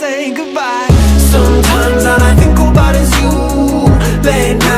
say goodbye. Sometimes all I think about is you. Late night